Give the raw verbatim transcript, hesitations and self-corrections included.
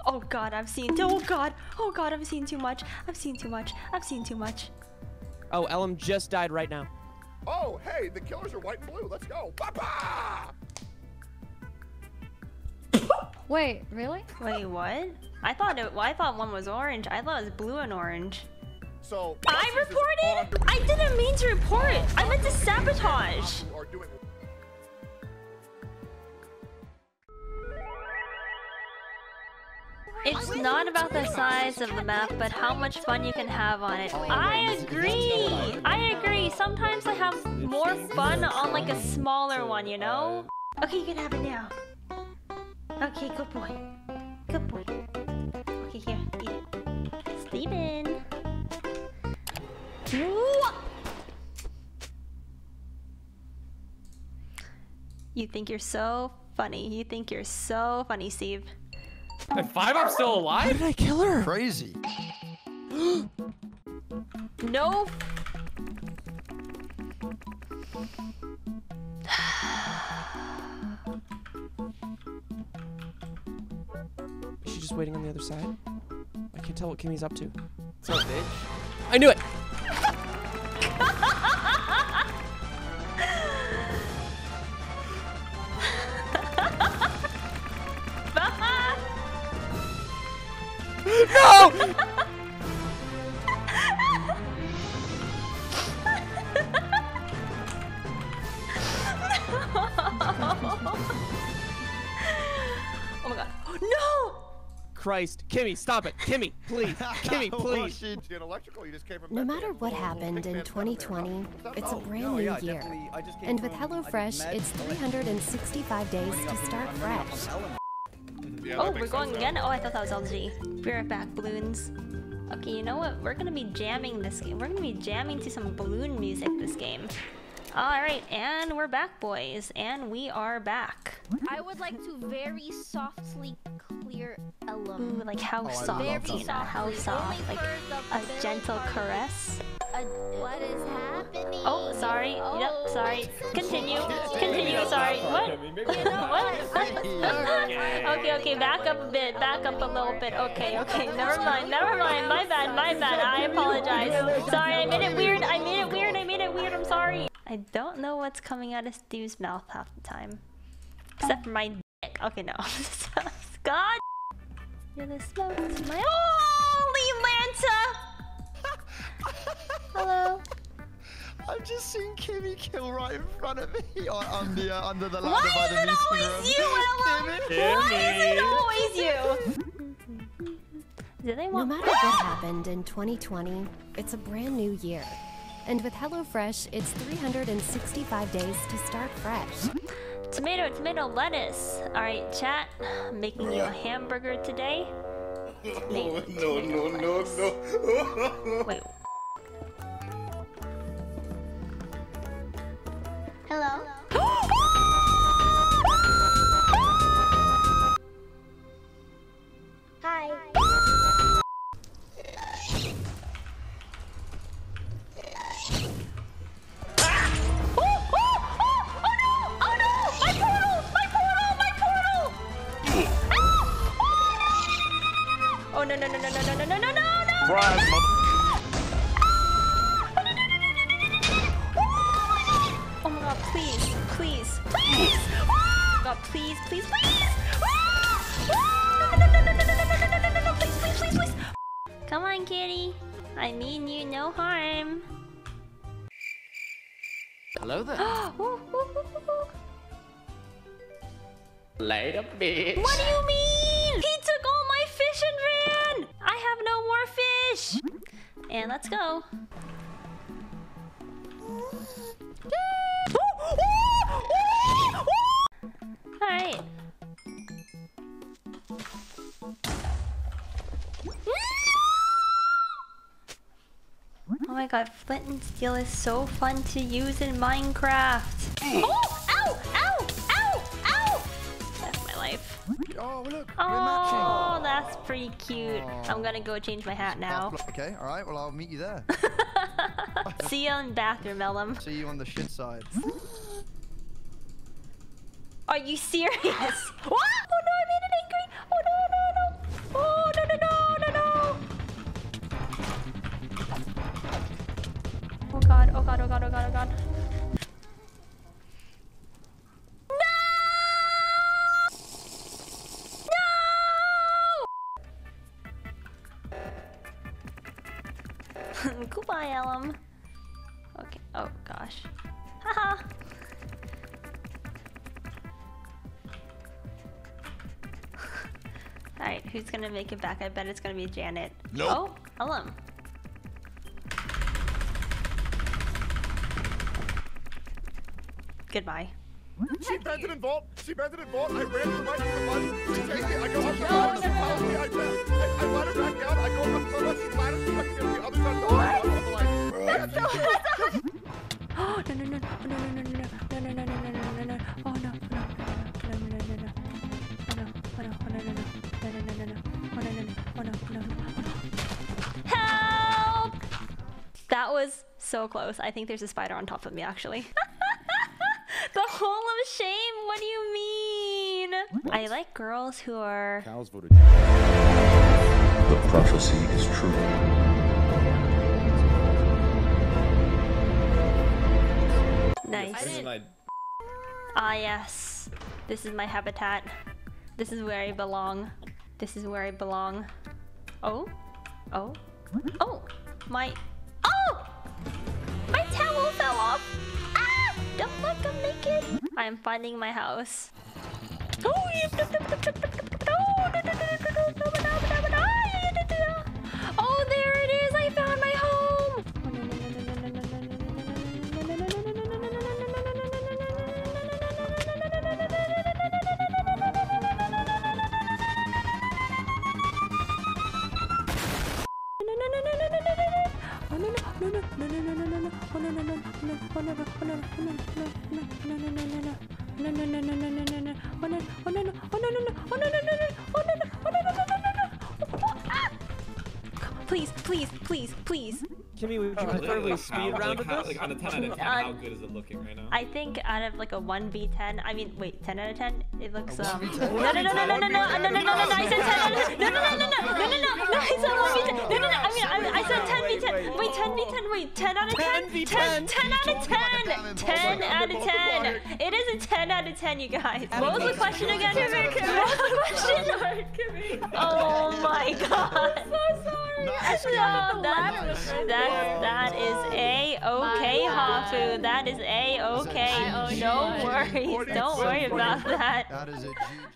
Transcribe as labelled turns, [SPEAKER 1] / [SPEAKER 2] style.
[SPEAKER 1] Oh god, I've seen. Oh god. Oh god, I've seen too much. I've seen too much. I've seen too much.
[SPEAKER 2] Oh, Ellum just died right now.
[SPEAKER 3] Oh, hey, the killers are white and blue. Let's go. Papa!
[SPEAKER 4] Wait, really?
[SPEAKER 1] Wait, what? I thought it. I thought one was orange. I thought it was blue and orange.
[SPEAKER 3] So
[SPEAKER 1] I reported. I didn't mean to report. I meant to sabotage. It's not about the size of the map, but how much fun you can have on it. I agree. I agree. Sometimes I have more fun on like a smaller one, you know? Okay, you can have it now. Okay, good boy. Good boy. Okay, here, eat it. Steven. You think you're so funny. You think you're so funny, Steve.
[SPEAKER 2] At five, I'm still alive? How did I kill her?
[SPEAKER 5] Crazy.
[SPEAKER 1] No.
[SPEAKER 2] Is she just waiting on the other side? I can't tell what Kimmy's up to. What's up, bitch? I knew it! No! Oh my god. No! Christ. Kimmy, stop it. Kimmy, please. Kimmy, please.
[SPEAKER 6] No matter what happened in twenty twenty, it's a brand new year. And with HelloFresh, it's three hundred sixty-five days to start fresh.
[SPEAKER 1] Oh, we're going again? Oh, I thought that was L G. Be right back, balloons. Okay, you know what? We're gonna be jamming this game. We're gonna be jamming to some balloon music this game. Alright, and we're back, boys. And we are back.
[SPEAKER 7] I would like to very softly clear Ellum.
[SPEAKER 1] Ooh, like how
[SPEAKER 7] Oh,
[SPEAKER 1] soft,
[SPEAKER 7] very
[SPEAKER 1] Tina? How soft? Like a gentle caress?
[SPEAKER 7] Uh, what is happening?
[SPEAKER 1] Oh, sorry.
[SPEAKER 7] Oh,
[SPEAKER 1] Yep, sorry. Continue. Continue, sorry. What?
[SPEAKER 7] You know
[SPEAKER 1] what? Okay, okay, back up a bit. Back up a little bit. Okay, okay. Never mind. Never mind. My bad. My bad. I apologize. Sorry, I made it weird. I made it weird. I made it weird. I'm sorry. I don't know what's coming out of Steve's mouth half the time. Except for my dick. Okay, no. God! You're the smoke to my... Holy Lanta! Hello.
[SPEAKER 5] I've just seen Kimmy kill right in front of me on the uh, under the ladder
[SPEAKER 1] Why
[SPEAKER 5] by the
[SPEAKER 1] is it always you, Ella? Why is it always you? Do they want
[SPEAKER 6] No matter what happened in twenty twenty, it's a brand new year. And with HelloFresh, it's three hundred sixty-five days to start fresh.
[SPEAKER 1] Tomato, tomato, lettuce. Alright, chat. I'm making you a hamburger today. Tomato,
[SPEAKER 3] no, no, no, no.
[SPEAKER 1] Wait.
[SPEAKER 7] Hello? Hi.
[SPEAKER 1] Oh no no no no no no no no no no!
[SPEAKER 3] Surprise,
[SPEAKER 1] Oh my god, please, please, please! God, please, please, please! No no no no no no no no no no no no! Please, please, please, please! Come on, kitty. I mean you no harm.
[SPEAKER 2] Hello there.
[SPEAKER 1] Ooh, ooh, ooh, ooh.
[SPEAKER 2] Later, bitch.
[SPEAKER 1] What do you mean? He took all my fish and ran! I have no more fish! And let's go. Alright. Oh my god, flint and steel is so fun to use in Minecraft. Oh! Ow! Ow! Ow! Ow! That's my life.
[SPEAKER 5] Oh, look,
[SPEAKER 1] Oh, that's pretty cute. I'm gonna go change my hat now.
[SPEAKER 5] Okay, all right. Well, I'll meet you there.
[SPEAKER 1] See you in the bathroom, Ellum.
[SPEAKER 5] See you on the shit side.
[SPEAKER 1] Are you serious? What? Oh no, I made it angry. Oh no, no, no. Oh god, oh god, oh god, oh god. No! Goodbye, Ellum. Okay, oh gosh. Haha! Alright, who's gonna make it back? I bet it's gonna be Janet.
[SPEAKER 3] Nope.
[SPEAKER 1] Oh, Ellum. Goodbye.
[SPEAKER 3] She vented in vault. She vented in vault. I ran to the right with the button. She takes me. I go up the ladder. She follows me. I, I, I let her back down. I go up the ladder. She ladders. She fucking gets the other side of the ladder. I'm like,
[SPEAKER 1] Oh no no no no no no no no no no no no no no no oh no no no no no no no oh no oh no oh no no no no no no no oh no no no oh no no no help! That was so close. I think there's a spider on top of me actually. The hole of shame? What do you mean? I like girls who are
[SPEAKER 3] Cows voted.
[SPEAKER 8] The prophecy is true.
[SPEAKER 1] nice. Ah yes. This is my habitat. This is where I belong. This is where I belong. Oh? Oh? Oh! My... Oh! My towel fell off! Ah! Don't look, I'm naked! I am finding my house. Oh! Oh, there it is! I found my home! Please, please, please, please.
[SPEAKER 2] Kimmy, would you preferably speed round
[SPEAKER 9] like,
[SPEAKER 2] this?
[SPEAKER 9] like on a ten out of ten,
[SPEAKER 1] Uh,
[SPEAKER 9] how good is it looking right now?
[SPEAKER 1] I think out of like a one v ten, I mean, wait, ten out of ten? It looks, um... No, no, no, no, no, no, no, no, no, no, no, no, I said ten out of ten! No, no, no, no, no, no, no, no, no, I said one v ten! No, no, no, I mean, I, I said ten v ten! Wait, ten v ten, wait, ten out of ten? ten, ten out of ten! ten out of ten! It is a ten out of ten, you guys! What was the question again? What was the question? Oh my god! I'm so sorry! No, that, that, that is A-okay, Hafu. That is A-okay. No worries. Don't worry about that.
[SPEAKER 5] That is a G G.